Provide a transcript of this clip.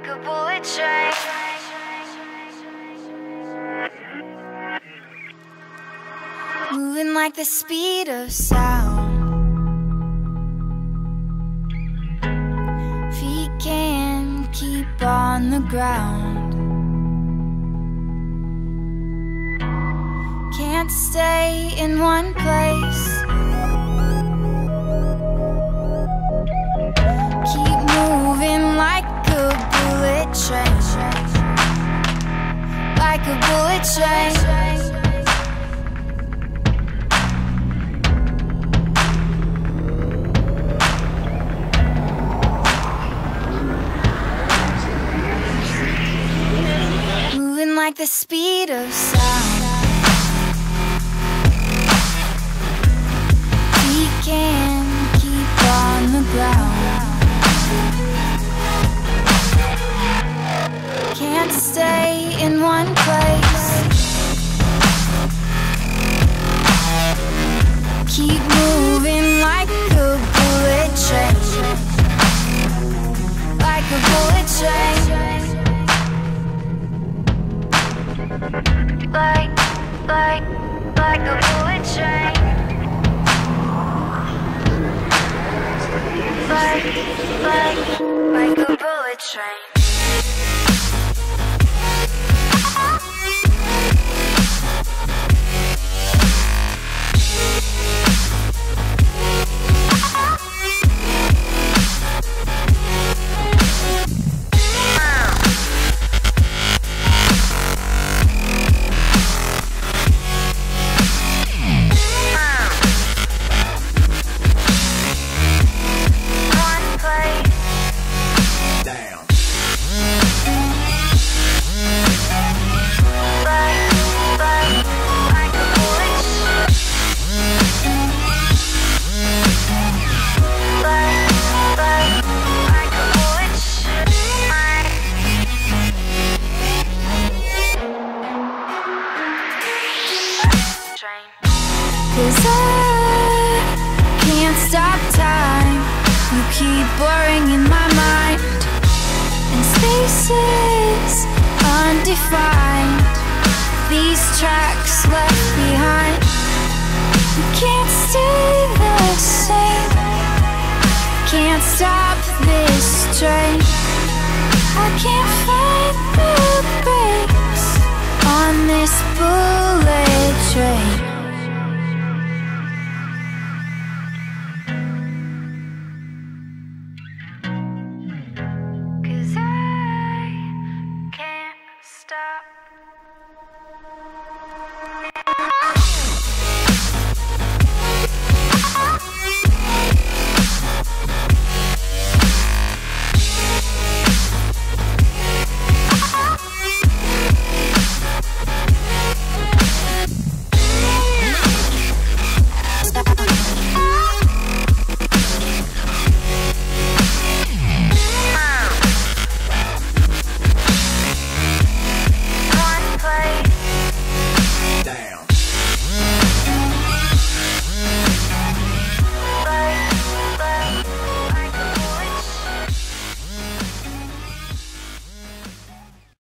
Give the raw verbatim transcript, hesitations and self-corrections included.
like a bullet train. Moving like the speed of sound. Feet can't keep on the ground. Can't stay in one place. Keep moving like a bullet train. Like a bullet train. Like the speed of sound. We can keep on the ground. Can't stay in one place. Keep moving like a bullet train. Like a bullet train. Like, like, like a bullet train. Like, like, like a bullet train. Cause I can't stop time. You keep blurring in my mind, and spaces undefined. These tracks left behind. You can't stay the same. Can't stop this train. I can't find the brakes on this bullet train.